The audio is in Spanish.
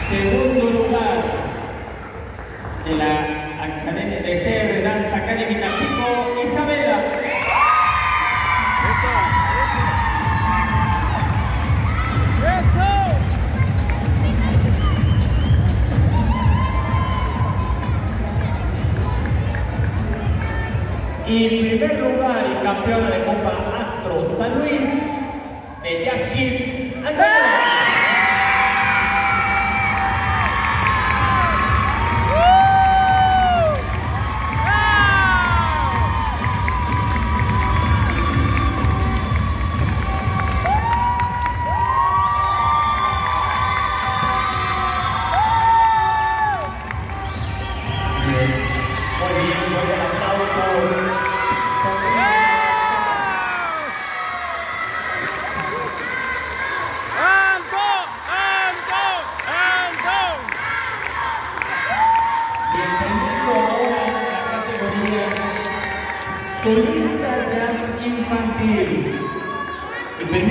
Segundo lugar de la Academia de CR Dance Academy Tampico, Isabela. Y en primer lugar y campeona de Copa Astro San Luis de Jazz Kids, Andrea. Solista Jazz Infantil.